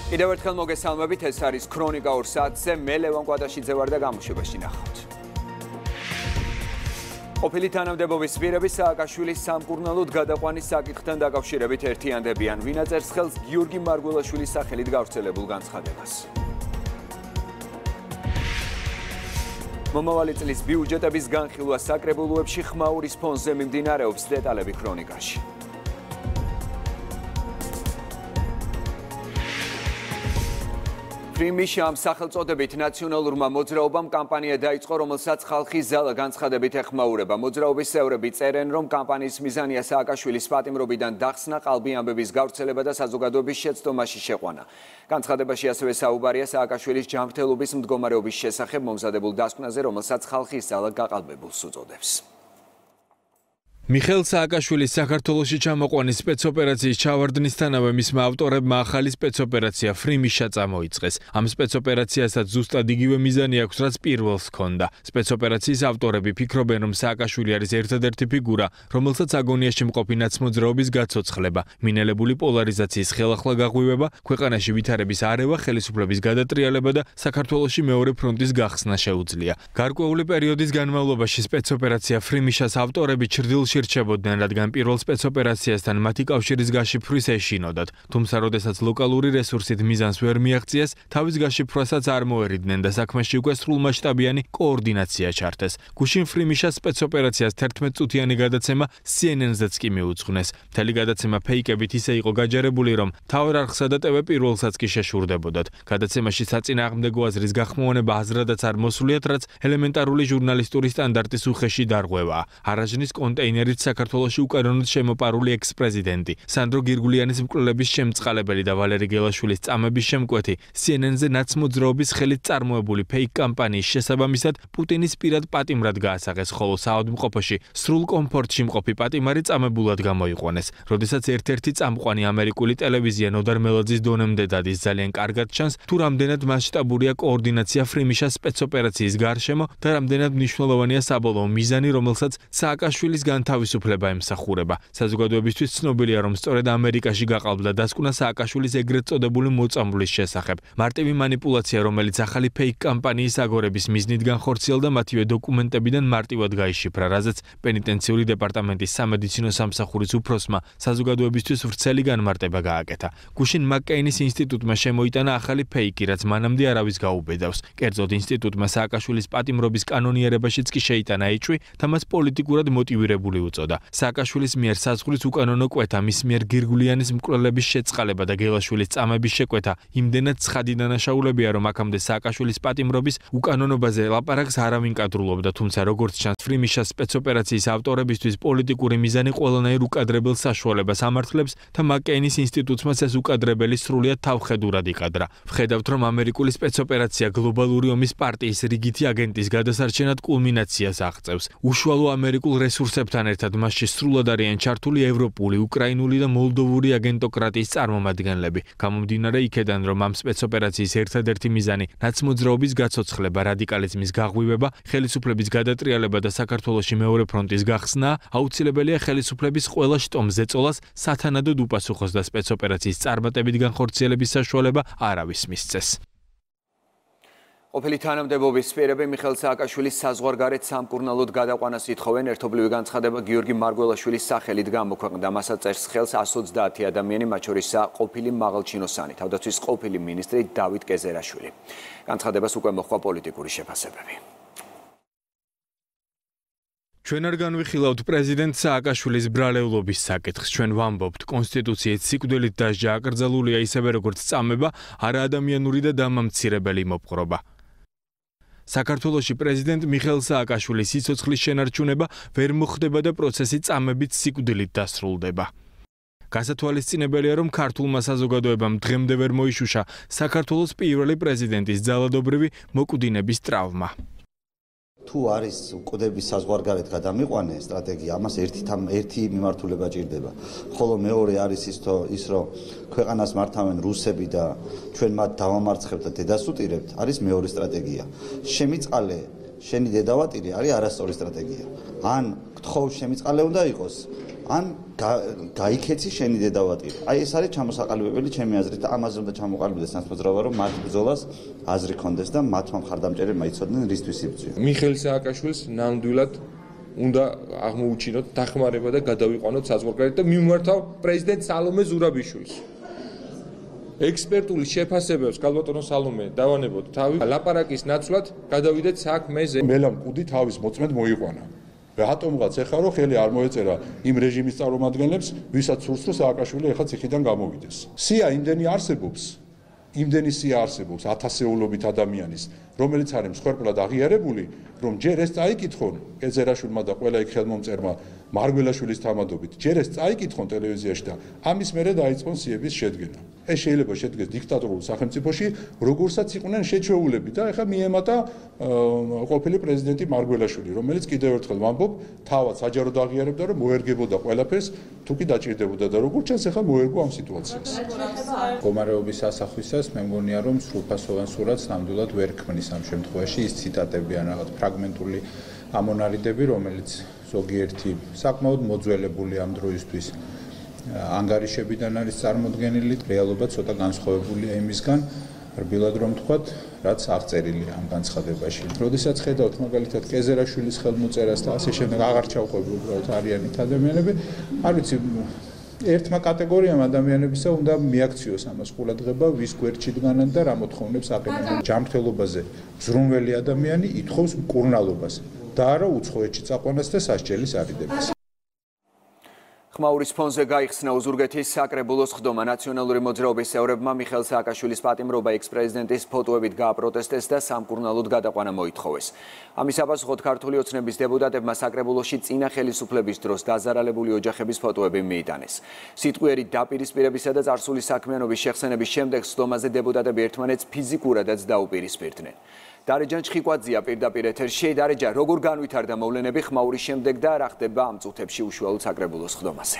კიდევ ერთხელ მოგესალმებით, ეს არის ქრონიკა 2 საათზე, მე ლევან კვადაშიძე ვარ და გამოშვებაში ნახავთ. ყოფილი თანამდებობის პირები სააკაშვილის სამკურნალოდ გადაყვანის საკითხთან დაკავშირებით ერთიანდებიან. ვინ აწერს ხელს გიორგი მარგველაშვილის სახელით გავრცელებულ განცხადებას. მომავალი წლის ბიუჯეტების განხილვა საკრებულოებში ხმაურის ფონზე მიმდინარეობს, დეტალები ქრონიკაში. ფრიმიშამ სახელწოდებით ნაციონალურმა მოძრაობამ კამპანია დაიწყო, რომელსაც ხალხის ზალა განცხადებით ეხმაურება. მოძრაობის წევრები წერენ, რომ კამპანიის მიზანია სააკაშვილის პატიმრობიდან დახსნა, ყალბი ამბების გავრცელება და საზოგადოების შეცდომაში შეყვანა. განცხადებაში ასევე საუბარია სააკაშვილის ჯანმრთელობის მდგომარეობის შესახებ მომზადებულ დასკვნაზე, რომელსაც ხალხის ზალა გაყალბებულს უწოდებს. მიხეილ სააკაშვილის საქართველოში ჩამოყვანის სპეცოპერაციის ჩავარდნისთანავე მისმა ავტორებმა ახალი სპეცოპერაცია ფრიმიშა წამოიწყეს. ამ სპეცოპერაციასაც ზუსტად იგივე მიზანი აქვს, რაც პირველს ჰქონდა. სპეცოპერაციის ავტორები ფიქრობენ, რომ სააკაშვილი არის ერთადერთი ფიგურა, რომელსაც აგონიაში მყოფი ნაცმოძრაობის გაცოცხლება, მინელებული პოლარიზაციის ხელახლა გაღვივება, ქვეყანაში ვითარების არევა, ხელისუფლების გადატრიალება და საქართველოში მეორე ფრონტის გახსნა შეუძლია. გარკვეული პერიოდის განმავლობაში სპეცოპერაცია ფრიმიშას ავტორები ჩრდილში რჩებოდნენ, რადგან პირველ სპეცოპერაციასთან მათი კავშირის გაშიფვრის ეშინოდათ. თუმცა, როდესაც ლოკალური რესურსით მიზანს ვერ მიაღწიეს, თავის გაშიფრვასაც არ მოერიდნენ და საქმეში უკვე სრულმასშტაბიანი კოორდინაცია ჩართეს. გუშინ ფრიმიშას სპეცოპერაციას 11 წუთიანი გადაცემა CNN-ზეც კი მიუძღვნეს. მთელი გადაცემა ფეიკებით ისე იყო გაჯერებული, რომ თავარ არხსა და TV პირველსაც კი შეშურდებოდათ. გადაცემაში საწინააღმდეგო აზრის გახმოვანება აზრადაც არ მოსულიათ, რაც ელემენტარული ჟურნალისტური სტანდარტის უხეში დარღვევაა. არაჟნის კონტეინერი საქართველოში უკანონოდ შემოპარული ექს-პრეზიდენტი, სანდრო გირგულიანის მკვლელების შემწყალებელი და ვალერი გელაშვილის წამების შემკვეთი CNN-ზე ნაცმოძრაობის ხელით წარმოებული ფეიქ კამპანიის შესაბამისად პუტინის პირად პატიმრად გაასაღეს, ხოლო საავადმყოფოში სრულ კომფორტში მყოფი პატიმარი წამებულად გამოიყვანეს. როდესაც ერთ-ერთი წამყვანი ამერიკული ტელევიზია ნოდარ მელაძის დონემდე დადის, ძალიან კარგად ჩანს, თუ რამდენად მასშტაბურია კოორდინაცია ფრიმიშას სპეცოპერაციის გარშემო და რამდენად მნიშვნელოვანია საბოლოო მიზანი, რომელსაც სააკაშვილის თავისუფლება ემსახურება. საზოგადოებისთვის ცნობილია, რომ სწორედ ამერიკაში გაყალბდა დასკვნა სააკაშვილის ეგრეთ წოდებული მოწამვლის შესახებ. მარტივი მანიპულაცია, რომელიც ახალი ფეიქ კამპანიის აგორების მიზნით განხორციელდა, მათივე დოკუმენტებიდან მარტივად გაიშიფრა, რაზეც პენიტენციური დეპარტამენტის სამედიცინო სამსახურის უფროსმა საზოგადოებისთვის ვრცელი განმარტება გააკეთა. გუშინ მაკკეინის ინსტიტუტმა შემოიტანა ახალი ფეიქი, რაც მანამდე არავის გაუბედავს. კერძოდ ინსტიტუტმა სააკაშვილის პატიმრობის კანონიერებაშიც კი შეიტანა ეჭვი და მას პოლიტიკურად მოტივირებული უწოდა. სააკაშვილის მიერ საზღვრის უკანონო კვეთა, მის მიერ გირგულიანის მკვლელების შეწყალება და გელაშვილის წამების შეკვეთა იმდენად ცხადი დანაშაულებია, რომ აქამდე სააკაშვილის პატიმრობის უკანონობაზე ლაპარაკს არავინ კადრულობდა, თუმცა როგორც ჩანს, ფრიმიშას სპეცოპერაციის ავტორებისთვის პოლიტიკური მიზანი ყველანაირ უკადრებელ საშუალებას ამართლებს და მაკკეინის ინსტიტუტმაც ეს უკადრებელი სრულიად თავხედურად იყადრა. ვხედავთ, რომ ამერიკული სპეცოპერაცია გლობალური ომის პარტიის რიგითი აგენტის გადასარჩენად კულმინაციას აღწევს. უშუალო ამერიკულ რესურსებთან ერთად მასში სრულად არიან ჩართული ევროპული, უკრაინული და მოლდოვური აგენტოკრატიის წარმომადგენლები. გამომდინარე იქედან, რომ ამ სპეცოპერაციის ერთადერთი მიზანი ნაცმოძრაობის გაცოცხლება, რადიკალიზმის გაღვივება, ხელისუფლების გადატრიალება და საქართველოში მეორე ფრონტის გახსნა, აუცილებელია ხელისუფლების ყველა შტომ ზეწოლას სათანადოდ უპასუხოს და სპეცოპერაციის წარმატებით განხორციელების საშუალება არავის მისცეს. ყოფილი თანამდებობის პირები მიხეილ სააკაშვილის საზღვარგარეთ სამკურნალოდ გადაყვანას ითხოვენ. ერთობლივი განცხადება გიორგი მარგველაშვილის სახელით გამოქვეყნდა. მასაც წერს ხელს 120 ადამიანი, მათ შორისაა ყოფილი მაღალჩინოსანი, თავდაცვის ყოფილი მინისტრი დავით კეზერაშვილი. განცხადებას უკვე მოჰყვა პოლიტიკური შეფასებები. ჩვენ არ განვიხილავთ პრეზიდენტ სააკაშვილის ბრალეულობის საკითხს. ჩვენ ვამბობთ, კონსტიტუციით სიკვდილით დასჯა აკრძალულია ისევე როგორც წამება, არაადამიანური და დამამცირებელი მოპყრობა. საქართველოში პრეზიდენტ მიხეილ სააკაშვილის სიცოცხლის შენარჩუნება ვერ მოხდება და პროცესი წამებით სიკვდილით დასრულდება. გასათვალისწინებელია, რომ ქართულმა საზოგადოებამ დღემდე ვერ მოიშუშა საქართველოს პირველი პრეზიდენტის ძალადობრივი მოკვდინების ტრავმა. თუ არის უკდების საზღვარგარეთ გადამიყვანე სტრატეგია, ამას ერთი მიმართულება ჭირდება. ხოლო მეორე არის ის, რომ ქვეყანას მართავენ რუსები და ჩვენ მათ დავამარცხებთ და დედასუტირებთ, არის მეორე სტრატეგია. შემიწყალე, შენი დედავატირი არის არასწორი სტრატეგია. ან გთხოვ შემიწყალე უნდა იყოს, ან გაიქეცი შენი დედავატირი. აი ეს არის ჩამოსაყალიბებელი ჩემი აზრით და ამაზე უნდა ჩამოყალიბდეს თანხმოძრავა, რომ მათ ბრძოლას აზრი კონდეს და მათმა მხარდამჭერებმა იცოდნენ რისთვის იბრძვიან. მიხეილ სააკაშვილს ნამდვილად უნდა აღმოუჩინოთ დახმარება და გადავიყვანოთ საზღვარგარეთ და მიმართავ პრეზიდენტ სალომე ზურაბიშვილს. ექსპერტული შეფასებებს კალბატონო სალომე დავანებოთ თავი ლაპარაკის ნაცვლად გადავიდეთ საქმეზე. მელამ კუდი თავის მოწმედ მოიყვანა. რატომღაც ეხლა რომ ხელი არ მოეწერა იმ რეჟიმის წარმომადგენლებს, ვისაც სურს რომ სააკაშვილი ეხლა ციხიდან გამოვიდეს. სია იმდენი არსებობს, იმდენი სია არსებობს ათასეულობით ადამიანის, რომელიც არის მსხვერპლად აღიარებული, რომ ჯერ ეს წაიკითხონ კეძერაშვილმა და ყველა იქ ხელმომწერმა მარგველაშვილის თამადობით, ჯერ ეს წაიკითხონ ტელევიზიაში და ამის მერე დაიწყონ სიების შედგენა. ეს შეიძლება შედგეს დიქტატორულ სახელმწიფოში, როგორცაც იყვნენ შეჩვეულები და ეხლა მიემატა ყოფილი პრეზიდენტი მარგველაშვილი, რომელიც კიდევ ერთხელ ვამბობ, თავად საჯაროდ აღიარებდა, რომ მოერგებოდა ყველაფერს, თუ კი დაჭირდებოდა და როგორც ჩანს, ეხლა მოერგო ამ სიტუაციას. მდგომარეობის ასახვისას მე მგონია, რომ სრულფასოვან სურათს ნამდვილად ვერ ქმნის ამ შემთხვევაში ის ციტატები ან რაღაც ფრაგმენტული ამონარიდები, რომელიც ზოგიერთი საკმაოდ მოძველებული ამ დროისთვის ანგარიშებიდან არის წარმოდგენილი, რეალობა ცოტა განსხვავებულია იმისგან, რბილად რომ თქვათ, რაც აღწერილია ამ განცხადებაში. როდესაც ხედავთ მაგალითად კეზერაშვილის ხელმოწერას და ასე შემდეგ აღარ ჩავყვები უბრალოდ არიანით ადამიანები, არ ვიცი ერთმა კატეგორიამ ადამიანებისა უნდა მიაქციოს ამას ყურადღება, ვის გვერდში დგანან და რა მოთხოვნებს აყენებენ. ჯანმრთელობაზე ზრუნველი ადამიანი ითხოვს მკურნალობას და არა უცხოეთში წაყვანას და სასჯელის არიდებას. ხმაურის ფონზე გაიხსნა ოზურგეთის საკრებულოს ხდომა. ნაციონალური მოძრაობის წევრებმა მიხეილ სააკაშვილის პატიმრობა ექს-პრეზიდენტის ფოტოებით გააპროტესტეს და სამკურნალოდ გადაყვანა მოითხოვეს. ამის აპასუხოდ ქართული ოცნების დეპუტატებმა საკრებულოში წინა ხელისუფლების დროს დაზარალებული ოჯახების ფოტოები მიიტანეს. სიტყვიერი დაპირისპირებისა და წარსული საქმიანობის შეხსენების შემდეგ ხდომაზე დეპუტატები ერთმანეთს ფიზიკურადაც დაუპირისპირდნენ. დარეჯან ჩხიკვაძია პირდაპირ ეთერში. დარეჯა, როგორ განვითარდა მოვლენები ხმაურის შემდეგ და რა ხდება ამ წუთებში უშუალოდ საკრებულოს ხდომაზე?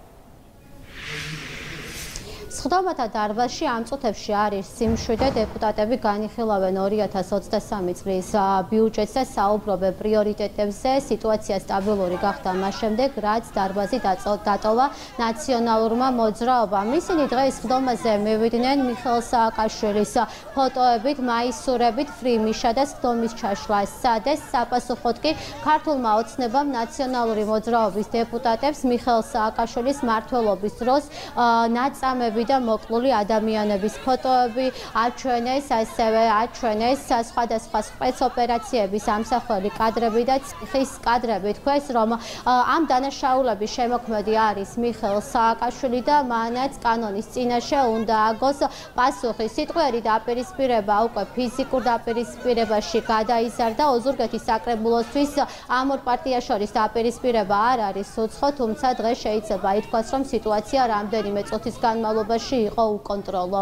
სხდომათა დარბაზში ამ წუთებში არის სიმშვიდე. დეპუტატები განიხილავენ 2023 წლის ბიუჯეტს და საუბრობენ პრიორიტეტებზე. სიტუაცია სტაბილური გახდა მას შემდეგ, რაც დარბაზი დატოვა ნაციონალურმა მოძრაობამ. ისინი დღეს სხდომაზე მივიდნენ მიხეილ სააკაშვილის ფოტოებით, მაისურებით, ფრიმიშა და სხდომის ჩაშლა სადეს. საპასუხოდ კი ქართულმა ოცნებამ ნაციონალური მოძრაობის დეპუტატებს მიხეილ სააკაშვილის მმართველობის დროს ნაწამები და მოკლული ადამიანების ფოტოები აჩვენეს, ასევე აჩვენეს სხვადასხვა სპეცოპერაციების ამსახველი კადრები და ციხის კადრები. თქვეს, რომ ამ დანაშაულების შემოქმედი არის მიხეილ სააკაშვილი და მანაც კანონის წინაშე უნდა აგოს პასუხი. სიტყვიერი დაპირისპირება უკვე ფიზიკურ დაპირისპირებაში გადაიზარდა. ოზურგეთის საკრებულოსთვის ამ ორ პარტიას შორის დაპირისპირება არ არის უცხო, თუმცა დღეს შეიძლება ითქვას, რომ სიტუაცია რამდენიმე წუთის განმავლობაში იყო უკონტროლო.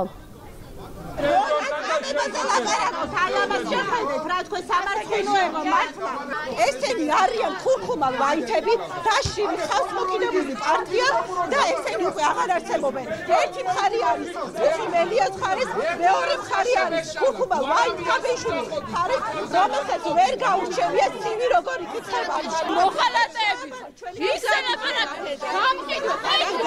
ესენი არიან ხურხუმალ ვაითები და შირი ხალხმოქილებული პარტია და ესენი უკვე აღარ არსებობენ. ერთი მხარი არის მელიას მხარის, მეორე მხარი არის ხურხუმალ ვაით გაბეიშვილის მხარი, რომელსაც ვერ გაურჩევია ცივი როგორ იკითხება. მოხალატეები ისე ლაპარაკობენ, გამყიდო,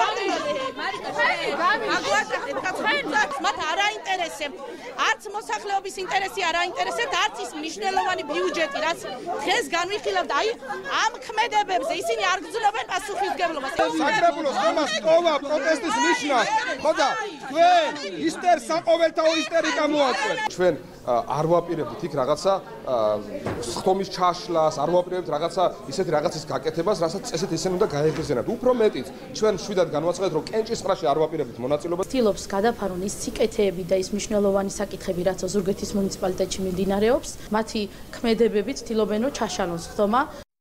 მათ არ აინტერესებს არც მოსახლეობის ინტერესი არ აინტერესებს, არც ის მნიშვნელოვანი ბიუჯეტი, რაც დღეს განვიხილავთ, აი ამ ქმედებებზე ისინი არ გრძნობენ პასუხისგებლობას. საკრებულოს ხდომას ტოვა პროტესტის ნიშნა, ხო და თქვენ ისტერ საყოველთაო ისტერიკა მოაწყვეთ. ჩვენ არ ვაპირებთ იქ რაღაცა ხდომის ჩაშლას, არ ვაპირებთ რაღაცა ისეთი რაღაცის გაკეთებას, რასაც წესით ისინი უნდა გაეხიზიანოთ. უფრო მეტიც, ჩვენ შვიდად განვაცხადეთ, რომ კენჭისყრაში არ ვაპირებთ მონაწილეობას. ცდილობს გადაფარონ ის სიკეთეები და ის მნიშვნელოვანი საკითხები, რაც ოზურგეთის მუნიციპალიტეტში მიმდინარეობს. მათი ქმედებები ცდილობენ, რომ ჩაშალონ ხდომა.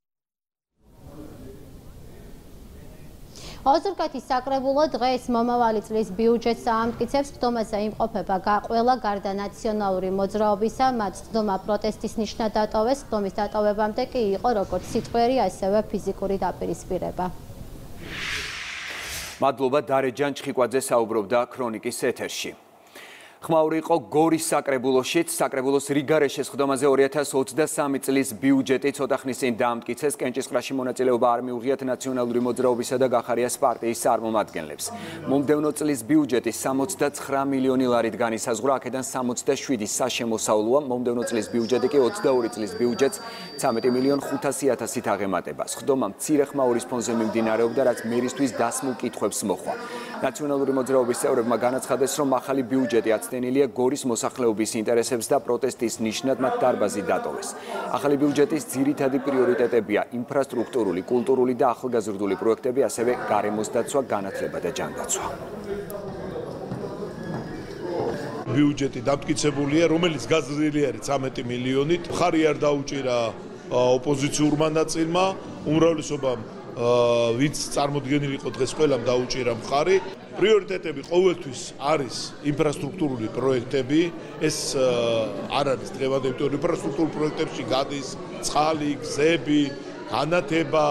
ოზურგეთის საკრებულო დღეს მომავალი წლის ბიუჯეტს აამტკიცებს. ხდომაზე იმყოფება ყველა გარდა ნაციონალური მოძრაობისა, მათ ხდომა პროტესტის ნიშნად დატოვეს. ხდომის დატოვებამდე კი იყო როგორც სიტყვიერი, ასევე ფიზიკური დაპირისპირება. მადლობა, დარეჯან ჩხიკვაძე საუბრობდა ქრონიკის ეთერში. ხმაური იყო გორის საკრებულოშიც, საკრებულოს რიგარეშე სხდომაზე 2023 წლის ბიუჯეტი ცოტა ხნის წინ დაამტკიცეს, კენჭისყრაში მონაწილეობა არ მიუღიათ ნაციონალური მოძრაობისა და გახარიას პარტიის წარმომადგენლებს. მომდევნო წლის ბიუჯეტი 69 მილიონი ლარით განისაზღვრა, აქედან 67 საშემოსავლოა, მომდევნო წლის ბიუჯეტი კი 22 წლის ბიუჯეტს 13.500.000-ით აღემატება. სხდომა მცირე ხმაურის ფონზე მიმდინარეობდა, რაც მერისთვის დასმულ კითხვებს მოჰყვა. ნაციონალური მოძრაობის წევრებმა განაცხადეს, რომ ახალი ბიუჯეტი აცდენილია გორის მოსახლეობის ინტერესებს და პროტესტის ნიშნად მათ დარბაზი დატოვეს. ახალი ბიუჯეტის ძირითადი პრიორიტეტებია ინფრასტრუქტურული, კულტურული და ახალგაზრდული პროექტები, ასევე გარემოს დაცვა, განათლება და ჯანდაცვა. ბიუჯეტი დამტკიცებულია, რომელიც გაზრდილი არის 13 მილიონით. მხარი არ დაუჭირა ოპოზიციურმა ნაწილმა, უმრავლესობამ ვინც წარმოდგენილი იყო დღეს ყველამ დაუჭირა მხარი. პრიორიტეტები ყოველთვის არის ინფრასტრუქტურული პროექტები, ეს არ არის დღევანდელი, იმიტომ რომ ინფრასტრუქტურულ პროექტებში გადის წყალი, გზები, განათება,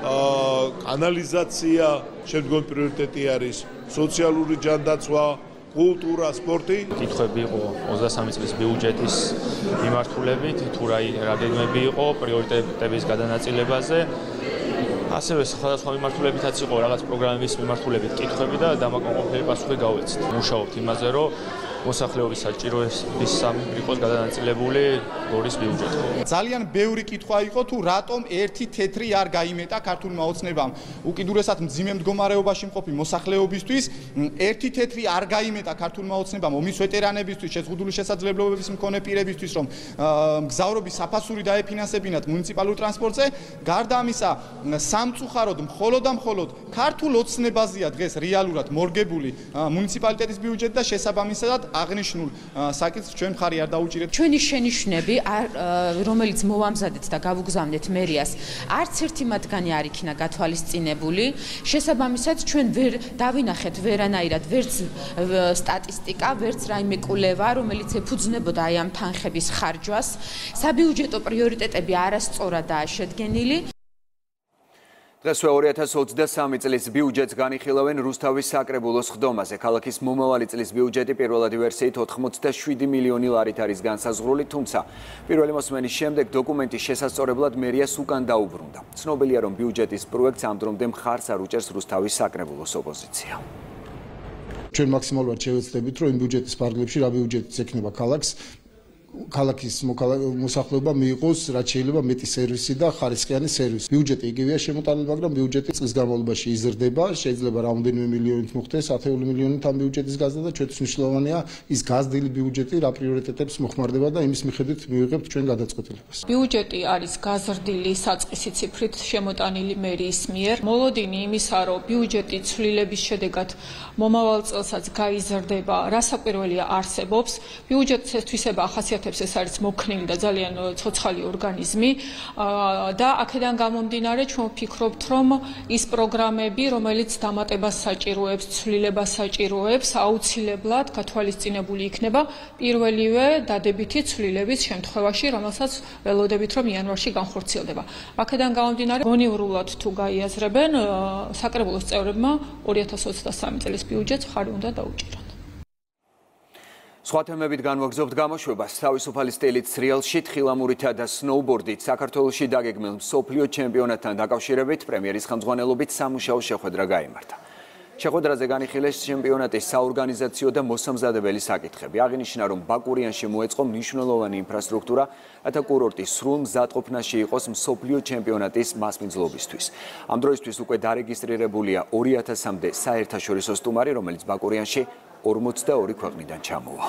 კანალიზაცია, შემდგომი პრიორიტეტი არის სოციალური ჯანდაცვა, კულტურა, სპორტი. კითხვები იყო 23 წლის ბიუჯეტის მიმართულებით, თუ რა გეგმები იყო პრიორიტეტების გადანაწილებაზე. ასევე სხვადასხვა მიმართულებითაც იყო რაღაც პროგრამების მიმართულებით კითხვები და დამაკონყოფილი პასუხი გავეცით. მუშაობთ იმაზე, რომ მოსახლეობის საჭიროების იყოს გადანაწილებული გორის ბიუჯეტი. ძალიან ბევრი კითხვა იყო თუ რატომ ერთი თეთრი არ გაიმეტა ქართულმა ოცნებამ. უკიდურესად მძიმე მდგომარეობაში მყოფი მოსახლეობისთვის ერთი თეთრი არ გაიმეტა ქართულმა ოცნებამ ომის ვეტერანებისთვის, შეზღუდული შესაძლებლობების მქონე პირებისთვის, რომ მგზავრობის საფასური დაეფინანსებინათ მუნიციპალურ ტრანსპორტზე. გარდა ამისა, სამწუხაროდ მხოლოდ ქართულ ოცნებაზეა დღეს რეალურად მორგებული მუნიციპალიტეტის ბიუჯეტი და შესაბამისად აღნიშნულ საკითხს ჩვენ მხარი არ დაუჭირეთ. ჩვენი შენიშვნები, რომელიც მოვამზადეთ და გავუგზავნეთ მერიას, არც ერთი მათგანი არ იქნა გათვალისწინებული. შესაბამისად, ჩვენ ვერ დავინახეთ ვერანაირად ვერც სტატისტიკა, ვერც რაიმე კვლევა, რომელიც ეფუძნებოდა აი ამ თანხების ხარჯვას. საბიუჯეტო პრიორიტეტები არასწორადაა შედგენილი. დღესვე 2023 წლის ბიუჯეტს განიხილავენ რუსთავის საკრებულოს სხდომაზე. ქალაქის მომავალი წლის ბიუჯეტი პირველადი ვერსიით 87 მილიონი ლარით არის განსაზღვრული, თუმცა პირველი მოსმენის შემდეგ დოკუმენტის შესასწორებლად მერიას უკან დაუბრუნდა. ცნობილია, რომ ბიუჯეტის პროექტს ამ დრომდე მხარს არ უჭერს რუსთავის საკრებულოს ოპოზიცია. ჩვენ მაქსიმალურად შევეცდებით, რომ იმ ბიუჯეტის ფარგლებში რა ბიუჯეტიც ექნება ქალაქის მოსახლეობა მიიღოს რაც შეიძლება მეტი სერვისი და ხარისხიანი სერვისი. ბიუჯეტი იგივეა შემოტანილი, მაგრამ ბიუჯეტი წლის განმავლობაში იზრდება, შეიძლება რამოდენიმე მილიონით მოხდეს, ათეული მილიონით ამ ბიუჯეტის გაზრდა და ჩვენთვის მნიშვნელოვანია ის გაზრდილი ბიუჯეტი რა პრიორიტეტებს მოხმარდება და იმის მიხედვით მივიღებთ ჩვენ გადაწყვეტილებას. ბიუჯეტი არის გაზრდილი საწყისი ციფრით შემოტანილი მერიის მიერ. მოლოდინი იმისა, რომ ბიუჯეტი ცვლილების შედეგად მომავალ წელსაც გაიზრდება, რასაკვირველია არსებობს. ბიუჯეტის თვისება ახასიათებს ეს არის მოქნილი და ძალიან ცოცხალი ორგანიზმი და აქედან გამომდინარე ჩვენ ვფიქრობთ, რომ ის პროგრამები, რომელიც დამატებას საჭიროებს, ცვლილებას საჭიროებს, აუცილებლად გათვალისწინებული იქნება პირველივე დადებითი ცვლილების შემთხვევაში, რომელსაც ველოდებით, რომ იანვარში განხორციელდება. აქედან გამომდინარე, გონივრულად თუ გაიაზრებენ, საკრებულოს წევრებმა 2023 წლის ბიუჯეტს მხარი უნდა დაუჭირონ. სხვა თემებით განვაგრძობთ გამოშვებას. თავისუფალი სტილით სრიალში თხილამურითა და სნოუბორდით საქართველოში დაგეგმილ მსოფლიო ჩემპიონატთან დაკავშირებით პრემიერის ხელმძღვანელობით სამუშაო შეხვედრა გაიმართა. შეხვედრაზე განიხილეს ჩემპიონატის საორგანიზაციო და მოსამზადებელი საკითხები. აღინიშნა, რომ ბაკურიანში მოეწყო მნიშვნელოვანი ინფრასტრუქტურა, რათა კურორტი სრულ მზადყოფნაში იყოს მსოფლიო ჩემპიონატის მასპინძლობისთვის. ამ დროისთვის უკვე დარეგისტრირებულია 2000-მდე საერთაშორისო სტუმარი, რომელიც ბაკურიანში 42 ქვეყნიდან ჩამოვა.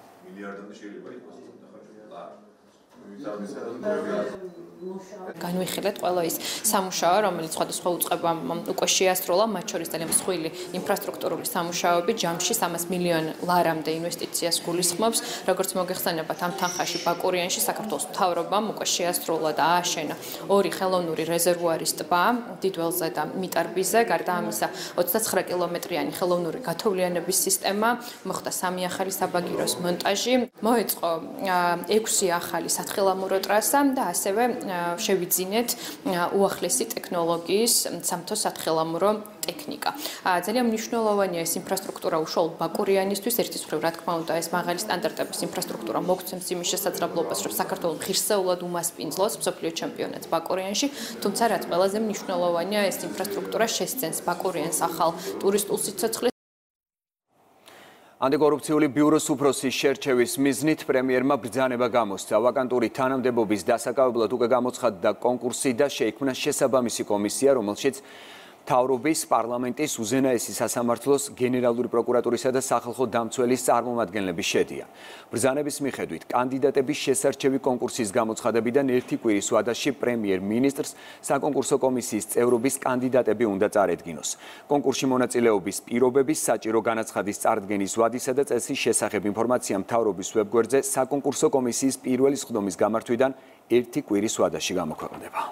განვიხილეთ ყველა ის სამუშაო, რომელიც სხვადასხვა უწყებამ უკვე შეასრულა, მათ შორის ძალიან მსხვილი ინფრასტრუქტურული სამუშაოები, ჯამში 300 მილიონ ლარამდე ინვესტიციას გულისხმობს. როგორც მოგეხსენებათ, ამ თანხაში ბაკურიანში საქართველოს მთავრობამ უკვე შეასრულა და ააშენა 2 ხელოვნური რეზერვუარის ტბა, დიდველზე და მიტარბიზე. გარდა ამისა, 29 კილომეტრიანი ხელოვნური გათოვლიანების სისტემა, მოხდა 3 ახალი საბაგიროს მონტაჟი, მოეწყო 6 ახალი სათხილამურო ტრასა და ასევე შევიძინეთ უახლესი ტექნოლოგიის სამთო სათხილამურო ტექნიკა. ძალიან მნიშვნელოვანია ეს ინფრასტრუქტურა უშუალოდ ბაკურიანისთვის, ერთის მხრივ, რა თქმა უნდა, ეს მაღალი სტანდარტების ინფრასტრუქტურა მოგცემს იმის შესაძლებლობას, რომ საქართველოს ღირსეულად უმასპინძლოს მსოფლიო ჩემპიონატს ბაკურიანში, თუმცა რაც ყველაზე მნიშვნელოვანია, ეს ინფრასტრუქტურა შესცენს ბაკურიანს ახალ ტურისტულ სიცოცხლეს. ანტიკორუფციული ბიუროს უფროსის შერჩევის მიზნით პრემიერმა ბრძანება გამოსცა. ვაკანტური თანამდებობის დასაკავებლად უკვე გამოცხადდა კონკურსი და შეიქმნა შესაბამისი კომისია, რომელშიც მთავრობის, პარლამენტის, უზენაესი სასამართლოს, გენერალური პროკურატურისა და სახალხო დამცველის წარმომადგენლები შედიან. ბრძანების მიხედვით, კანდიდატების შესარჩევი კონკურსის გამოცხადებიდან ერთი კვირის ვადაში პრემიერ-მინისტრს საკონკურსო კომისიის წევრობის კანდიდატები უნდა წარედგინოს. კონკურსში მონაწილეობის პირობების, საჭირო განაცხადის წარდგენის ვადისა და წესის შესახებ ინფორმაცია მთავრობის ვებგვერდზე საკონკურსო კომისიის პირველი სხდომის გამართვიდან ერთი კვირის ვადაში გამოქვეყნდება.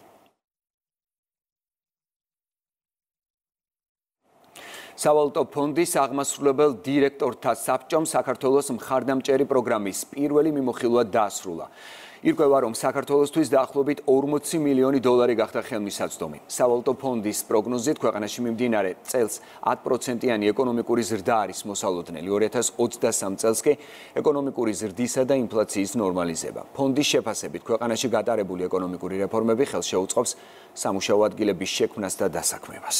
სავალუტო ფონდის აღმასრულებელ დირექტორთა საბჭომ საქართველოს მხარდამჭერი პროგრამის პირველი მიმოხილვა დაასრულა. ირკვევა, რომ საქართველოსთვის დაახლოებით 40 მილიონი დოლარი გახდა ხელმისაწვდომი. სავალუტო ფონდის პროგნოზით ქვეყანაში მიმდინარე წელს 10%-იანი ეკონომიკური ზრდა არის მოსალოდნელი. 2023 წელს კი ეკონომიკური ზრდისა და ინფლაციის ნორმალიზება. ფონდის შეფასებით ქვეყანაში გატარებული ეკონომიკური რეფორმები ხელს შეუწყობს სამუშაო ადგილების შექმნას და დასაქმებას.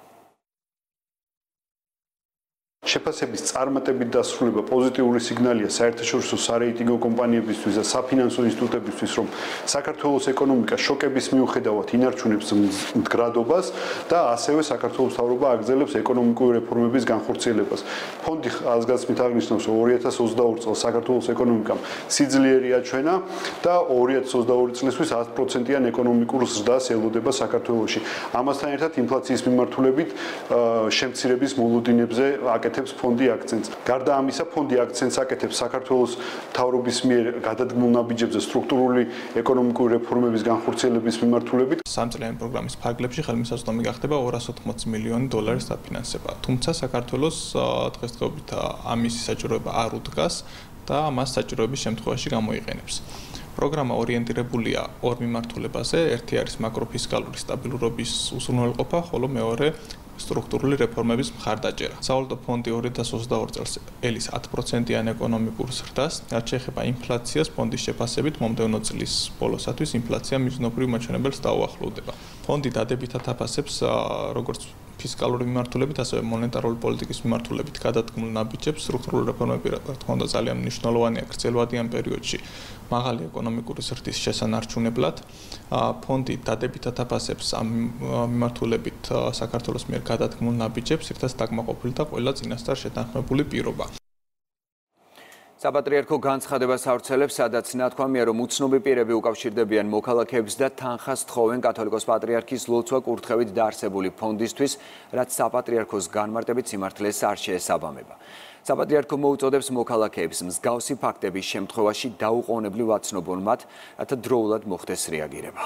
შეფასების წარმატებით დასრულება პოზიტიური სიგნალია საერთაშორისო სარეიტინგო კომპანიებისთვის და საფინანსო ინსტიტუტებისთვის, რომ საქართველოს ეკონომიკა შოკების მიუხედავად ინარჩუნებს მდგრადობას და ასევე საქართველოს მთავრობა აგრძელებს ეკონომიკური რეფორმების განხორციელებას. ფონდი ხაზგასმით აღნიშნავს, რომ 2022 წელს საქართველოს ეკონომიკამ სიძლიერი აჩვენა და 2022 წლისთვის 10%-იან ეკონომიკურ ზრდას ელოდება საქართველოში. ამასთან ერთად ინფლაციის მიმართულებით შემცირების მოლოდინებზე აკეთებს ფონდი აქცენტს. გარდა ამისა, ფონდი აქცენტს აკეთებს საქართველოს მთავრობის მიერ გადადგმულ ნაბიჯებზე სტრუქტურული ეკონომიკური რეფორმების განხორციელების მიმართულებით. სამწლიანი პროგრამის ფარგლებში ხელმისაწვდომი გახდება 280 მილიონი დოლარის დაფინანსება. თუმცა საქართველოს დღესდღეობით ამის საჭიროება არ უდგას და მას საჭიროების შემთხვევაში გამოიყენებს. პროგრამა ორიენტირებულია ორ მიმართულებაზე. ერთი არის მაკროფისკალური სტაბილურობის უზრუნველყოფა, ხოლო მეორე სტრუქტურული რეფორმების მხარდაჭერა. სავალუტო ფონდი 2022 წელს ელის 10%-იან ეკონომიკურ ზრდას, რაც შეეხება ინფლაციას, ფონდის შეფასებით მომდევნო წლის ბოლოსათვის ინფლაცია მიზნობრივ მაჩვენებელს დაუახლოვდება. ფონდი დადებითად აფასებს როგორც ფისკალური მიმართულებით, ასევე მონეტარული პოლიტიკის მიმართულებით გადადგმულ ნაბიჯებს, სტრუქტურული რეფორმები, რა თქმა უნდა, ძალიან მნიშვნელოვანია გრძელვადიან პერიოდში მაღალი ეკონომიკური ზრდის შესანარჩუნებლად. ფონდი დადებითად აფასებს ამ მიმართულებით საქართველოს მიერ გადადგმულ ნაბიჯებს, ერთად დაკმაყოფილი და ყველა წინასწარ შეთანხმებული პირობა. საპატრიარქო განცხადებას ავრცელებს, სადაც ნათქვამია, რომ უცნობი პირები უკავშირდებიან მოქალაქეებს და თანხას თხოვენ კათოლიკოს პატრიარქის ლოცვა კურთხევით დაარსებული ფონდისთვის, რაც საპატრიარქოს განმარტებით სიმართლეს არ შეესაბამება. საპატრიარქო მოუწოდებს მოქალაქეებს მსგავსი ფაქტების შემთხვევაში დაუყოვნებლივ აცნობონ მათ, რათა დროულად მოხდეს რეაგირება.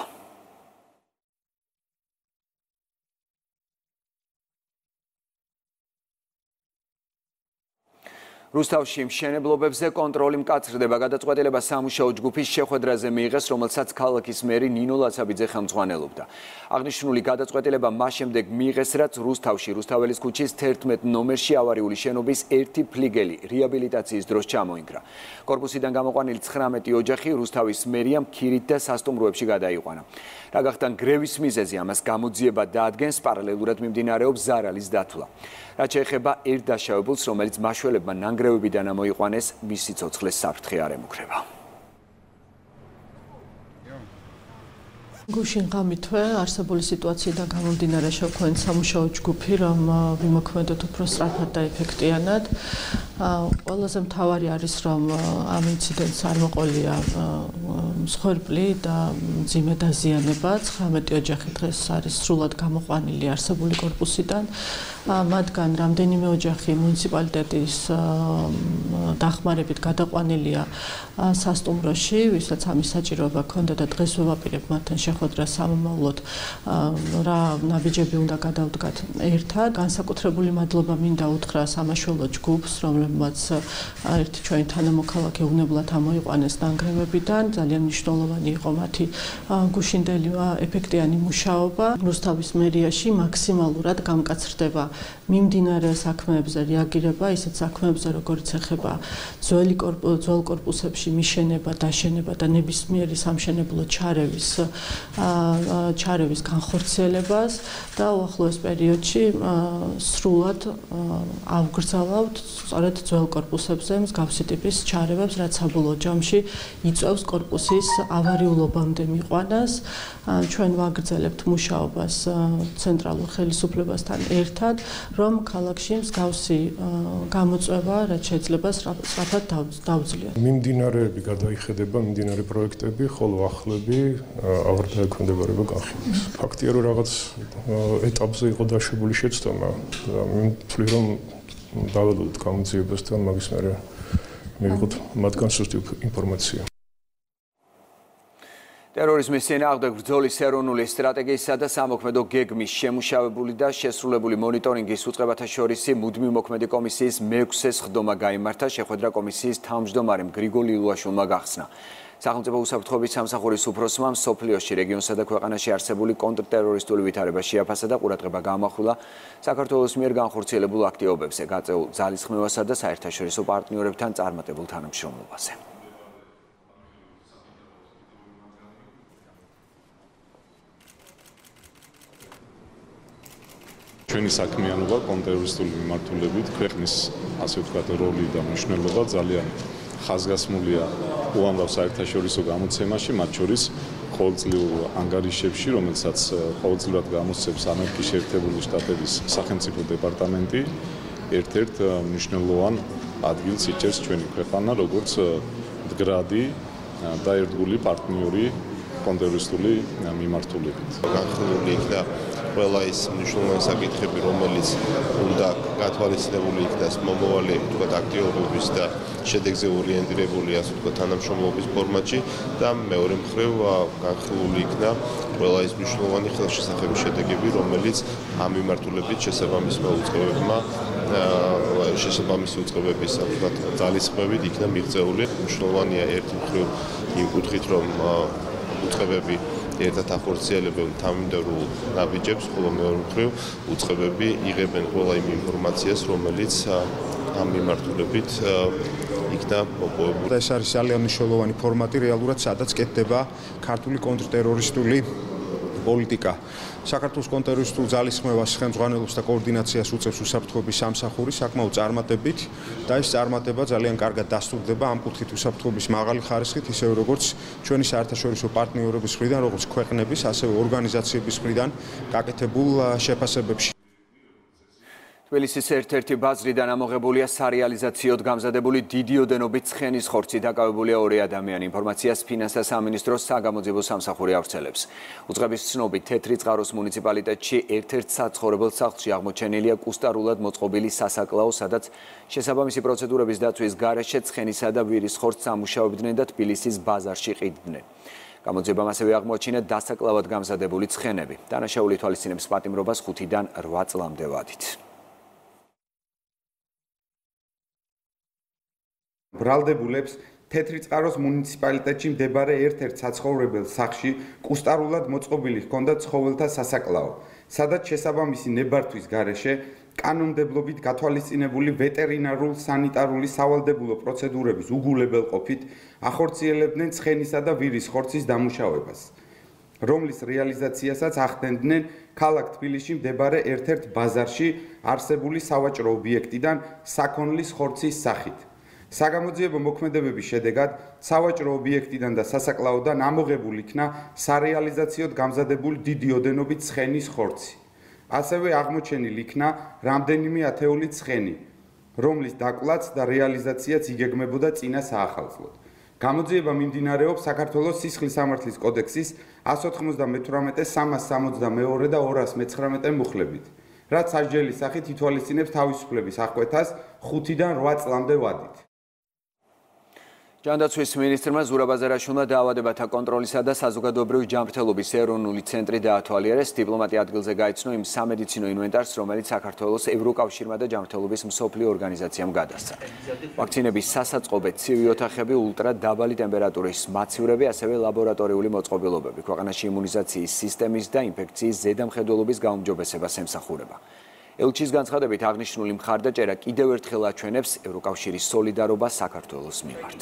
რუსთავში მშენებლობებზე კონტროლი მკაცრდება. გადაწყვეტილება სამუშაო ჯგუფის შეხვედრაზე მიიღეს, რომელსაც ქალაქის მერი ნინო ლაცაბიძე ხელმძღვანელობდა. აღნიშნული გადაწყვეტილება მას შემდეგ მიიღეს, რაც რუსთავში რუსთაველის ქუჩის 11 ნომერში ავარიული შენობის ერთი ფლიგელი რეაბილიტაციის დროს ჩამოინგრა. კორპუსიდან გამოყვანილი 19 ოჯახი რუსთავის მერიამ ქირით და სასტუმროებში გადაიყვანა. რა გახდა გრევის მიზეზი, ამას გამოძიება დაადგენს, პარალელურად მიმდინარეობს ზარალის დათვლა. რაც შეეხება ერთ დაშავებულს, რომელიც მაშველებმა ნანგრევებიდან ამოიყვანეს, მის სიცოცხლეს საფრთხე არ ემუქრება. გუშინ გამითვე არსებული სიტუაციიდან გამომდინარე შევქმნით სამუშაო ჯგუფი, რომ ვიმოქმედოთ უფრო სწრაფად და ეფექტიანად. ყველაზე მთავარი არის, რომ ამ ინციდენტს არ მოყოლია მსხვერპლი და მძიმე დაზიანება. 19 ოჯახი დღეს არის სრულად გამოყვანილი არსებული კორპუსიდან. მათგან რამდენიმე ოჯახი მუნიციპალიტეტის დახმარებით გადაყვანილია სასტუმროში, ვისაც ამის საჭიროება ჰქონდა და დღეს ვაპირებ მათთან შეხვედრას სამომავლოდ რა ნაბიჯები უნდა გადავდგათ ერთად. განსაკუთრებული მადლობა მინდა უთხრა სამაშველო ჯგუფს, მემკვიდრეებმაც ერთი ჩვენი თანამოქალაქე უნებლად ამოიყვანეს ნანგრევებიდან. ძალიან მნიშვნელოვანი იყო მათი გუშინდელი ეფექტიანი მუშაობა. რუსთავის მერიაში მაქსიმალურად გამკაცრდება მიმდინარე საქმეებზე რეაგირება, ისეთ საქმეებზე, როგორც ეხება ძველ კორპუსებში მიშენება, დაშენება და ნებისმიერი სამშენებლო ჩარევის განხორციელებას და უახლოეს პერიოდში სრულად ავგრძელავთ სწორედ ძველ კორპუსებზე მსგავსი ტიპის ჩარევებს, რაც საბოლოო ჯამში იწვევს კორპუსის ავარიულობამდე მიყვანას. ჩვენ ვაგრძელებთ მუშაობას ცენტრალურ ხელისუფლებასთან ერთად, რომ ქალაქში მსგავსი გამოწვევა, რაც შეიძლება სწრაფად დავძლიოთ. მიმდინარეები გადაიხედება, მიმდინარე პროექტები, ხოლო ახლები აღარ განხილავს. ფაქტია, რომ რაღაც ეტაპზე იყო დაშვებული შეცდომა და მივთვლი, რომ დავალოთ გამოძიებასთან მაგის მერე მივიღოთ მათგან სუსტი ინფორმაცია. ტერორიზმის წინააღმდეგ ბრძოლის ეროვნული სტრატეგიისა და სამოქმედო გეგმის შემუშავებული და შესრულებული მონიტორინგის უწყებათა შორისი მუდმივი მოქმედი კომისიის მე-6 სხდომა გაიმართა, შეხვედრა კომისიის თავმჯდომარემ გრიგოლ ილუაშვილმა გახსნა. სახელმწიფო უსაფრთხოების სამსახურის უფროსმა მსოფლიოში, რეგიონსა და ქვეყანაში არსებული კონტრტერორისტული ვითარება შეაფასა და ყურადღება გაამახვილა საქართველოს მიერ განხორციელებულ აქტივობებზე, გაწეულ ძალისხმევასა და საერთაშორისო პარტნიორებთან წარმატებულ თანამშრომლობაზე. ჩვენი საქმიანობა კონტრტერორისტული მიმართულებით ქვეყნის ასე ვთქვათ როლი და მნიშვნელობა ძალიან ხაზგასმულია უამრავ საერთაშორისო გამოცემაში, მათ შორის ყოველწლიურ ანგარიშებში, რომელსაც ყოველწლიურად გამოსცემს ამერიკის შეერთებული შტატების სახელმწიფო დეპარტამენტი, ერთ-ერთ მნიშვნელოვან ადგილს იჭერს ჩვენი ქვეყანა, როგორც მდგრადი და ერთგული პარტნიორი კონტრტერორისტული მიმართულებით. განხილული იქნა ყველა ის მნიშვნელოვანი საკითხები, რომელიც უნდა გათვალისწინებული იქნას მომავალი თქვა აქტივობების და შედეგზე ორიენტირებული ასე თქვა თანამშრომლობის ფორმატში და მეორე მხრივ განხილული იქნა ყველა ის მნიშვნელოვანი ხელშესახების შედეგები, რომელიც ამ მიმართულებით შესაბამისმა უწყებებმა შესაბამისი უწყებების ასე თქვა ძალისხმევით იქნა მიღწეული. მნიშვნელოვანია ერთი მხრივ იმ კუთხით, რომ უწყებები ერთად ახორციელებენ თანმიმდევრულ ნაბიჯებს, ხოლო მეორე მხრივ უწყებები იღებენ ყველა იმ ინფორმაციას, რომელიც ამ მიმართულებით იქნა მოპოვებული. ეს არის ძალიან მნიშვნელოვანი ფორმატი რეალურად, სადაც კეთდება ქართული კონტრტერორისტული პოლიტიკა. საქართველოს კონტრტერორისტულ ძალისხმევას ხელმძღვანელობს და კოორდინაციას უწევს უსაფრთხოების სამსახური საკმაოდ წარმატებით და ეს წარმატება ძალიან კარგად დასტურდება ამ კუთხით უსაფრთხოების მაღალი ხარისხით, ისევე როგორც ჩვენი საერთაშორისო პარტნიორების მხრიდან, როგორც ქვეყნების, ასევე ორგანიზაციების მხრიდან გაკეთებულ შეფასებებში. თბილისის ერთ-ერთი ბაზრიდან ამოღებულია სარეალიზაციოდ გამზადებული დიდი ოდენობით ცხენის ხორცი, დაკავებულია 2 ადამიანი. ინფორმაციას ფინანსთა სამინისტროს საგამოძიებო სამსახური ავრცელებს. უწყების ცნობით, თეთრი წყაროს მუნიციპალიტეტში ერთ-ერთ საცხოვრებელ სახლში აღმოჩენილია კუსტარულად მოწყობილი სასაკლაო, სადაც შესაბამისი პროცედურების დაცვის გარეშე ცხენისა და ვირის ხორცს ამუშავებდნენ და თბილისის ბაზარში ყიდდნენ. გამოძიებამ ასევე აღმოაჩინა დასაკლავად გამზადებული ცხენები. დანაშაული თვალისწინებს პატიმრობას 5-დან 8 წლამდე ვადით. ბრალდებულებს თეთრი წყაროს მუნიციპალიტეტში მდებარე ერთ-ერთ საცხოვრებელ სახლში კუსტარულად მოწყობილი ჰქონდა ცხოველთა სასაკლაო, სადაც შესაბამისი ნებართვის გარეშე კანონმდებლობით გათვალისწინებული ვეტერინარულ-სანიტარული სავალდებულო პროცედურების უგულებელყოფით ახორციელებდნენ ცხენისა და ვირის ხორცის დამუშავებას, რომლის რეალიზაციასაც ახდენდნენ ქალაქ თბილისში მდებარე ერთ-ერთ ბაზარში არსებული სავაჭრო ობიექტიდან საქონლის ხორცის სახით. საგამოძიებო მოქმედებების შედეგად სავაჭრო ობიექტიდან და სასაკლაოდან ამოღებულ იქნა სარეალიზაციოდ გამზადებული დიდი ოდენობით ცხენის ხორცი. ასევე აღმოჩენილ იქნა რამდენიმე ათეული ცხენი, რომლის დაკვლაც და რეალიზაციაც იგეგმებოდა წინა საახალწლოდ. გამოძიება მიმდინარეობს საქართველოს სისხლის სამართლის კოდექსის 198, 362 და 219 მუხლებით, რაც სასჯელის სახით ითვალისწინებს თავისუფლების აღკვეთას 5-დან 8 წლამდე ვადით. ჯანდაცვის მინისტრმა ზურაბ აზარაშვილმა დაავადებათა კონტროლისა და საზოგადოებრივი ჯანმრთელობის ეროვნული ცენტრი დაათვალიერეს. დიპლომატი ადგილზე გაიცნო იმ სამედიცინო ინვენტარს, რომელიც საქართველოს ევროკავშირმა და ჯანმრთელობის მსოფლიო ორგანიზაციამ გადასცა. ვაქცინების სასაწყობე ცივი ოთახები, ულტრა დაბალი ტემპერატურის მაცივრები, ასევე ლაბორატორიული მოწყობილობები ქვეყანაში იმუნიზაციის სისტემის და ინფექციის ზედამხედველობის გაუმჯობესებას ემსახურება. ელჩის განცხადებით აღნიშნული მხარდაჭერა კიდევ ერთხელ აჩვენებს ევროკავშირის სოლიდარობას საქართველოს მიმართ.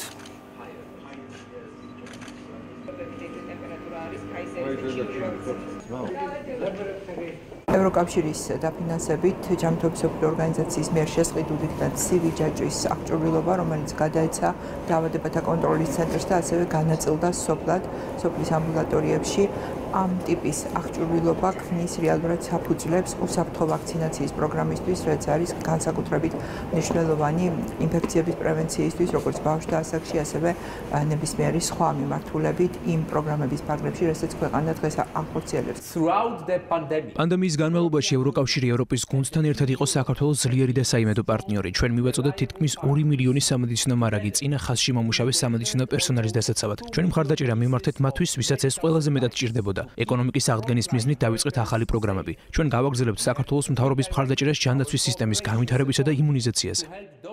ევროკავშირის დაფინანსებით ჯანმრთელობის მსოფლიო ორგანიზაციის მიერ შესყიდული და ცივი ჯაჭვის აღჭურვილობა, რომელიც გადაეცა დაავადებათა კონტროლის ცენტრს და ასევე განაწილდა სოფლის ამბულატორიებში, ამ ტიპის აღჭურვილობა ქმნის რეალურად საფუძვლებს უსაფრთხო ვაქცინაციის პროგრამისთვის, რაც არის განსაკუთრებით მნიშვნელოვანი ინფექციების პრევენციისთვის, როგორც ბავშვთა ასაკში, ასევე ნებისმიერი სხვა მიმართულებით იმ პროგრამების ფარგლებში, რასაც ქვეყანა დღეს ახორციელებს. პანდემიის განმავლობაში ევროკავშირი ევროპის გუნდთან ერთად იყო საქართველოს ძლიერი და საიმედო პარტნიორი. ჩვენ მივაწოდეთ თითქმის 2 მილიონი სამედიცინო მარაგი წინა ხაზში მომუშავე სამედიცინო პერსონალის დასაცავად. ჩვენი მხარდაჭერა მიმართეთ მათთვის, ვისაც ეს ყველაზე მეტად ჭირდებოდა. ეკონომიკის აღდგენის მიზნით დავიწყეთ ახალი პროგრამები. ჩვენ გავაგრძელებთ საქართველოს მთავრობის მხარდაჭერას ჯანდაცვის სისტემის განვითარებისა და იმუნიზაციაზე.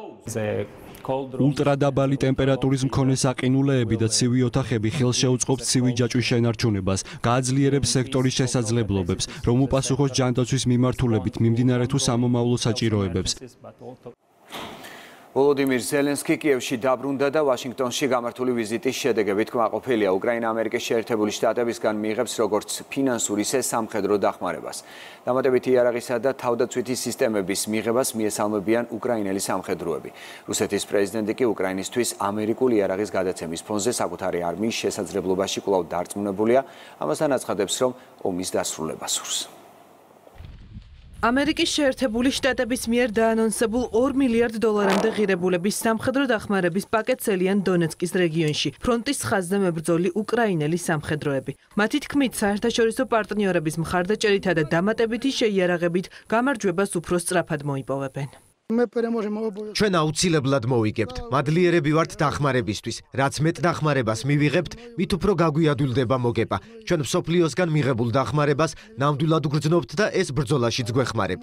ულტრადაბალი ტემპერატურის მქონე საყინულეები და ცივი ოთახები ხელს შეუწყობს ცივი ჯაჭვის შენარჩუნებას, გააძლიერებს სექტორის შესაძლებლობებს, რომ უპასუხოს ჯანდაცვის მიმართულებით მიმდინარე თუ სამომავლო საჭიროებებს. ვოლოდიმირ ზელენსკი კიევში დაბრუნდა და ვაშინგტონში გამართული ვიზიტის შედეგებით კმაყოფილია. უკრაინა ამერიკის შეერთებული შტატებისგან მიიღებს როგორც ფინანსურ, ისე სამხედრო დახმარებას. დამატებითი იარაღისა და თავდაცვითი სისტემების მიღებას მიესალმებიან უკრაინელი სამხედროები. რუსეთის პრეზიდენტი კი უკრაინისთვის ამერიკული იარაღის გადაცემის ფონზე საკუთარი არმიის შესაძლებლობაში კვლავ დარწმუნებულია. ამასთან აცხადებს, რომ ომის დასრულება სურს. ამერიკის შეერთებული შტატების მიერ დაანონსებულ 2 მილიარდ დოლარამდე ღირებულების სამხედრო დახმარების პაკეტს ელიან დონეცკის რეგიონში. ფრონტის ხაზზე მებრძოლი უკრაინელი სამხედროები. მათი თქმით, საერთაშორისო პარტნიორების მხარდაჭერითა და დამატებითი შეიარაღებით გამარჯვებას უფრო სწრაფად მოიპოვებენ. ჩვენ აუცილებლად მოვიგებთ. მადლიერები ვართ დახმარებისთვის. რაც მეტ დახმარებას მივიღებთ, მით უფრო გაგვიადვილდება მოგება. ჩვენ მსოფლიოსგან მიღებულ დახმარებას ნამდვილად ვგრძნობთ და ეს ბრძოლაშიც გვეხმარება.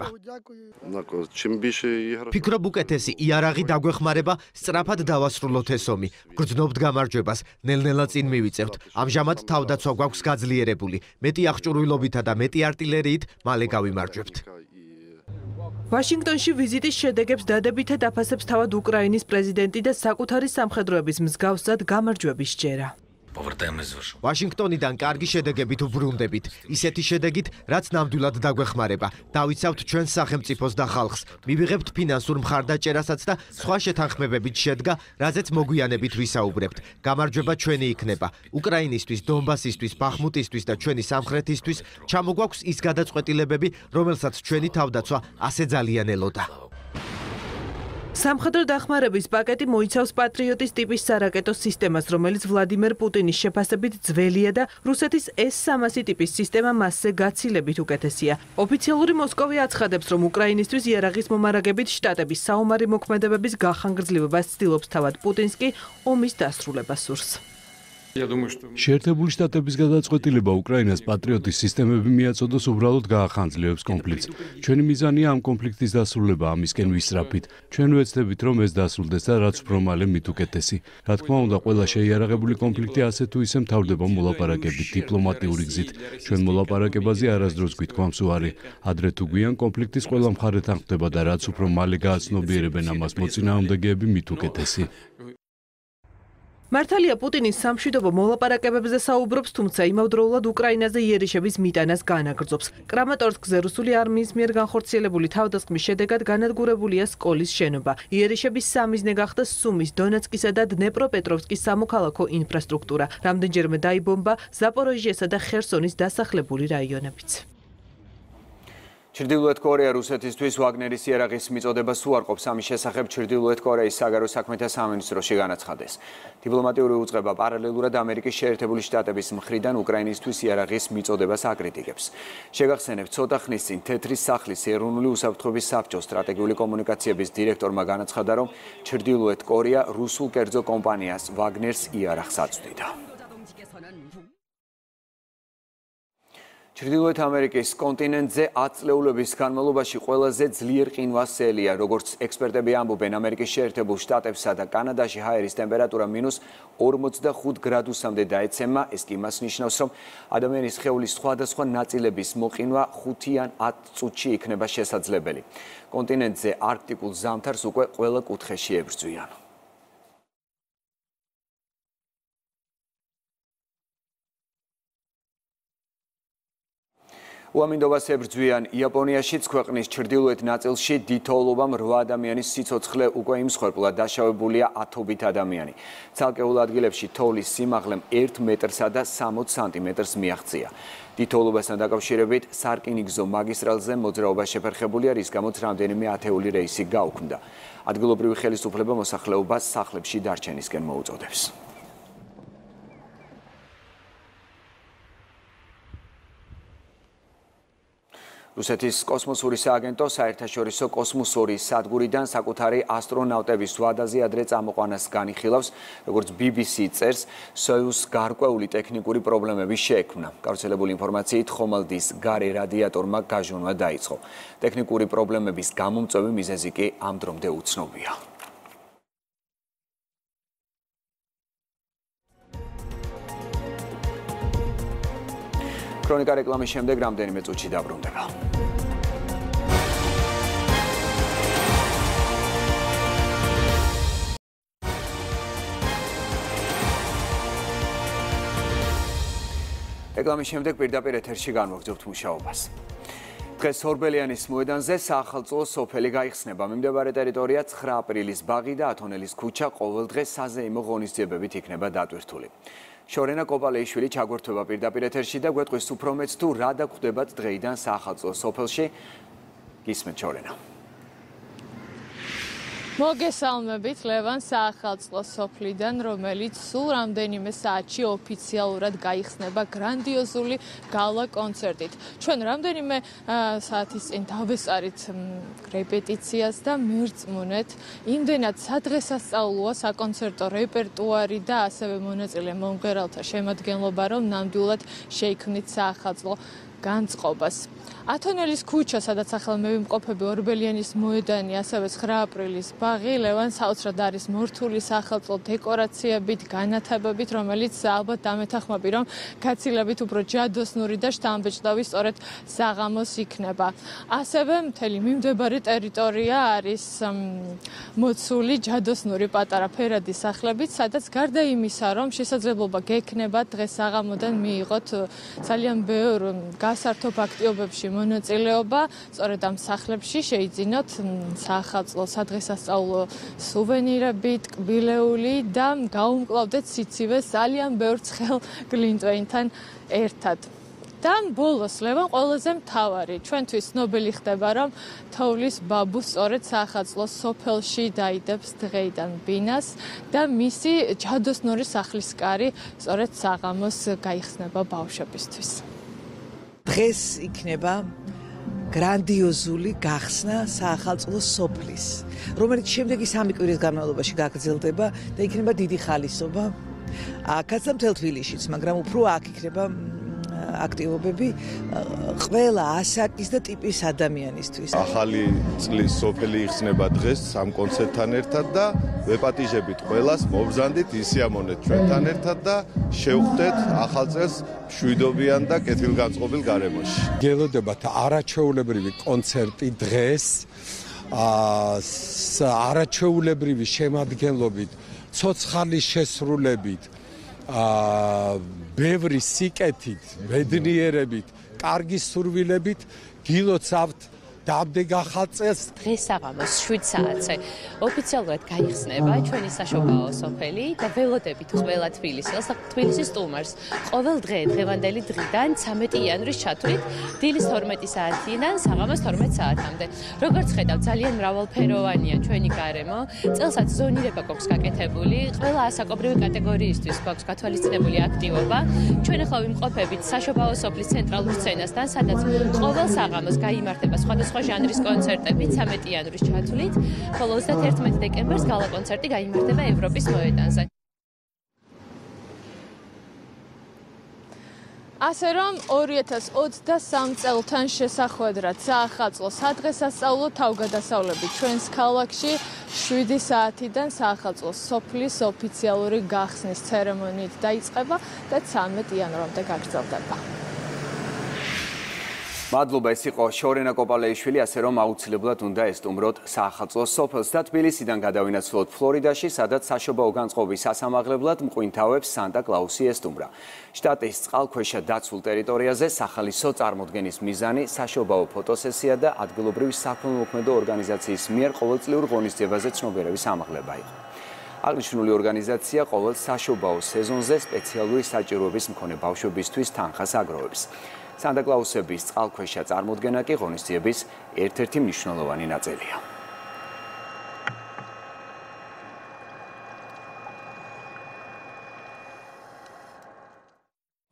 ფიქრობ უკეთესი იარაღი დაგვეხმარება, სწრაფად დავასრულოთ ეს ომი. ვგრძნობთ გამარჯვებას, ნელ-ნელა წინ მივიწევთ. ამჟამად თავდაცვა გვაქვს გაძლიერებული. მეტი აღჭურვილობითა და მეტი артиლერიით მალე გავიმარჯვებთ. ვაშინგტონში ვიზიტის შედეგებს დადებითად აფასებს თავად უკრაინის პრეზიდენტი და საკუთარი სამხედროების მსგავსად გამარჯვების ჯერა. ვაშინგტონიდან კარგი შედეგებით ვბრუნდებით. ისეთი შედეგით, რაც ნამდვილად დაგვეხმარება. დავიცავთ ჩვენს სახელმწიფოს და ხალხს. მივიღებთ ფინანსურ მხარდაჭერასაც და სხვა შეთანხმებებით შედგა, რაზეც მოგვიანებით ვისაუბრებთ. გამარჯვება ჩვენი იქნება. უკრაინისთვის, დონბასისთვის, ბახმუტისთვის და ჩვენი სამხრეთისთვის ჩამოგვაქვს ის გადაწყვეტილებები, რომელსაც ჩვენი თავდაცვა ასე ძალიან ელოდა. სამხედრო დახმარების პაკეტი მოიცავს პატრიოტის ტიპის სარაკეტო სისტემას, რომელიც ვლადიმერ პუტინის შეფასებით ძველია და რუსეთის S-300 ტიპის სისტემა მასზე გაცილებით უკეთესია. ოფიციალური მოსკოვი აცხადებს, რომ უკრაინისთვის იარაღის მომარაგებით შტატების საომარი მოქმედებების გახანგრძლივებას ცდილობს თავად პუტინს კი ომის დასრულებას სურს. შეერთებული შტატების გადაწყვეტილება უკრაინას პატრიოტის სისტემები მიაწოდოს უბრალოდ გაახანძლივებს კონფლიქტს. ჩვენი მიზანია ამ კონფლიქტის დასრულება, ამისკენ ვისწრაფით. ჩვენ ვეცდებით, რომ ეს დასრულდეს და რაც უფრო მალე მით უკეთესი. რა თქმა უნდა, ყველა შეიარაღებული კონფლიქტი ასე თუ ისე მთავრდება მოლაპარაკებით, დიპლომატიური გზით. ჩვენ მოლაპარაკებაზე არასდროს გვითქვამს უარი. ადრე თუ გვიან კონფლიქტის ყველა მხარეთან ხდება და რაც უფრო მალე გააცნობიერებენ ამას მოწინააღმდეგეები, მით უკეთესი. მართალია პუტინის სამშვიდობო მოლაპარაკებებზე საუბრობს, თუმცა იმავდროულად უკრაინაზე იერიშების მიტანას განაგრძობს. კრამატორსკზე რუსული არმიის მიერ განხორციელებული თავდასხმის შედეგად განადგურებულია სკოლის შენობა. იერიშების სამიზნე გახდა სუმის, დონეცკისა და დნეპროპეტროვსკის სამოქალაქო ინფრასტრუქტურა. რამდენჯერმე დაიბომბა ზაპოროჟიესა და ხერსონის დასახლებული რაიონებიც. ჩრდილოეთ კორეა რუსეთისთვის ვაგნერის იარაღის მიწოდებას უარყოფს. ამის შესახებ ჩრდილოეთ კორეის საგარეო საქმეთა სამინისტროში განაცხადეს. დიპლომატიური უწყება პარალელურად ამერიკის შეერთებული შტატების მხრიდან უკრაინისთვის იარაღის მიწოდებას აკრიტიკებს. შეგახსენებთ, ცოტა ხნის წინ თეთრი სახლის ეროვნული უსაფრთხოების საბჭოს სტრატეგიული კომუნიკაციების დირექტორმა განაცხადა, რომ ჩრდილოეთ კორეა რუსულ კერძო კომპანიას ვაგნერს იარაღს აწვდიდა. ჩრდილოეთ ამერიკის კონტინენტზე 10 წლეულების განმავლობაში ყველაზე ძლიერ ყინვას სელია, როგორც ექსპერტები ამბობენ, ამერიკის შეერთებულ შტატებსა და კანადაში ჰაერის ტემპერატურა -45 გრადუსამდე დაეცემა. ეს კი იმას ნიშნავს, რომ ადამიანის სხეულის სხვადასხვა ნაწილების მოყინვა 5 ან 10 წუთში იქნება შესაძლებელი. კონტინენტზე არქტიკულ ზამთარს უკვე ყველა კუთხეში ებრძვიან. უამინდობას ებრძვიან იაპონიაშიც, ქვეყნის ჩრდილოეთ ნაწილში დიდთოვლობამ 8 ადამიანის სიცოცხლე უკვე იმსხვერპლა, დაშავებულია ათობით ადამიანი. ცალკეულ ადგილებში თოვლის სიმაღლემ 1 მეტრსა და 60 სანტიმეტრს მიაღწია. დიდთოვლობასთან დაკავშირებით სარკინიგზო მაგისტრალზე მოძრაობა შეფერხებულია, რის გამოც რამდენიმე ათეული რეისი გაუქმდა. ადგილობრივი ხელისუფლება მოსახლეობას სახლებში დარჩენისკენ მოუწოდებს. რუსეთის კოსმოსური სააგენტო საერთაშორისო კოსმოსური სადგურიდან საკუთარი ასტრონავტების ვადაზე ადრე წამოყვანას განიხილავს, როგორც BBC წერს, სოიუზ გარკვეული ტექნიკური პრობლემები შეექმნა. გავრცელებული ინფორმაციით, ხომალდის გარე რადიატორმა გაჟონვა დაიწყო. ტექნიკური პრობლემების გამომწვევი მიზეზი კი ამ დრომდე უცნობია. ქრონიკა რეკლამის შემდეგ რამდენიმე წუთში დაბრუნდება. რეკლამის შემდეგ პირდაპირ ეთერში განვაგრძობთ მუშაობას. დღეს ორბელიანის მოედანზე საახალწლო სოფელი გაიხსნება. მიმდებარე ტერიტორია 9 აპრილის ბაღი და ათონელის ქუჩა ყოველდღე საზეიმო ღონისძიებებით იქნება დატვირთული. შორენა კოპალეიშვილი ჩაგვერთვება პირდაპირ ეთერში და გვეტყვის უფრო მეც თუ რა დაგვხდებათ დღეიდან საახალწლო სოფელში. გისმენთ შორენა. მოგესალმებით ლევან საახალწლო სოფლიდან, რომელიც სულ რამდენიმე საათში ოფიციალურად გაიხსნება გრანდიოზული გალა კონცერტით. ჩვენ რამდენიმე საათის წინ დავესწარით რეპეტიციას და მერწმუნეთ, იმდენად სადღესასწაულოა საკონცერტო რეპერტუარი და ასევე მონაწილე მომღერალთა შემადგენლობა, რომ ნამდვილად შეიქმნით საახალწლო განწყობას. ათონელის ქუჩა, სადაც ახლა მევიმყოფები ორბელიანის მოედანი, ასევე 9 აპრილის ბაღი, ლევან საოცრად არის მორთული საახალწლო დეკორაციებით, განათებებით, რომელიც ალბათ დამეთანხმები, რომ გაცილებით უფრო ჯადოსნური და შთამბეჭდავი სწორედ საღამოს იქნება. ასევე მთელი მიმდებარე ტერიტორია არის მოცული ჯადოსნური პატარა ფერადი სახლებით, სადაც გარდა იმისა, რომ შესაძლებლობა გექნება დღეს საღამოდან მიიღოთ ძალიან ბევრ გასართობ აქტივობებში მონაწილეობა, სწორედ ამ სახლებში შეიძინოთ საახალწლო სადღესასწაულო სუვენირები, ტკბილეული და გაუმკლავდეთ სიცივეს ძალიან ბევრ ცხელ გლინტვეინთან ერთად. და ბოლოს ლევან ყველაზე მთავარი, ჩვენთვის ცნობილი ხდება, რომ თოვლის ბაბუ სწორედ საახალწლო სოფელში დაიდებს დღეიდან ბინას და მისი ჯადოსნური სახლის კარი სწორედ საღამოს გაიხსნება ბავშვებისთვის. დღეს იქნება გრანდიოზული გახსნა საახალწლო სოფლის, რომელიც შემდეგი 3 კვირის განმავლობაში გაგრძელდება და იქნება დიდი ხალისობა აქაც და მთელ თბილისშიც, მაგრამ უფრო აქ იქნება აქტივობები ყველა ასაკის და ტიპის ადამიანისთვის. ახალი წლის სოფელი იხსნება დღეს ამ კონცერტთან ერთად და ვეპატიჟებით ყველას, მობრძანდით ისიამონეთ ჩვენთან ერთად და შევხვდეთ ახალ წელს მშვიდობიან და კეთილგანწყობილ გარემოში. გელოდებათ არაჩვეულებრივი კონცერტი დღეს, არაჩვეულებრივი შემადგენლობით, ცოცხალი შესრულებით, ბევრი სიკეთით, ბედნიერებით, კარგი სურვილებით გილოცავთ დამდეგ ახალ წელს. დღეს საღამოს 7 საათზე ოფიციალურად გაიხსნება ჩვენი საშობაო სოფელი და ველოდებით ყველა თბილისელს და თბილისის სტუმარს ყოველ დღე დღევანდელი დღიდან 13 იანვრის ჩათვლით დილის 12 საათიდან საღამოს 12 საათამდე. როგორც ხედავთ, ძალიან მრავალფეროვანია ჩვენი გარემო. წელსაც ზონირება გვაქვს გაკეთებული, ყველა ასაკობრივი კატეგორიისთვის გვაქვს გათვალისწინებული აქტივობა. ჩვენ ახლა ვიმყოფებით საშობაო სოფლის ცენტრალურ სცენასთან, სადაც ყოველ საღამოს გაიმართება სხვადასხვა ჟანრის კონცერტები 13 იანვრის ჩათვლით, ხოლო 31 დეკემბერს გალა კონცერტი გაიმართება ევროპის მოედანზე. ასე რომ 2023 წელთან შესახვედრად საახალწლო სადღესასწაულო თავგადასავლები ჩვენს ქალაქში 7 საათიდან საახალწლო სოფლის ოფიციალური გახსნის ცერემონიით დაიწყება და 13 იანვრამდე გაგრძელდება. მადლობა, ეს იყო შორენა კოპალეიშვილი, ასე რომ აუცილებლად უნდა ესტუმროთ საახალწლო სოფელს და თბილისიდან გადავინაცვლოთ ფლორიდაში, სადაც საშობაო განწყობის სასამაღლებლად მყინთავებს სანტა-კლაუსი ესტუმრა. შტატის წყალქვეშა დაცულ ტერიტორიაზე სახალისო წარმოდგენის მიზანი საშობაო ფოტოსესია და ადგილობრივი საქველმოქმედო ორგანიზაციის მიერ ყოველწლიურ ღონისძიებაზე ცნობიერების ამაღლება იყო. აღნიშნული ორგანიზაცია ყოველ საშობაო სეზონზე სპეციალური საჭიროების მქონე ბავშვებისთვის თანხას აგროვებს. სანტა-კლაუსების წყალქვეშა წარმოდგენა კი ღონისძიების ერთ-ერთი მნიშვნელოვანი ნაწილია.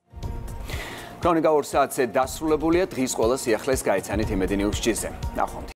ქრონიკა 2 საათზე დასრულებულია, დღის ყველა სიახლეს გაიცანით იმედი ნიუს ჯიზე. ნახვამდის.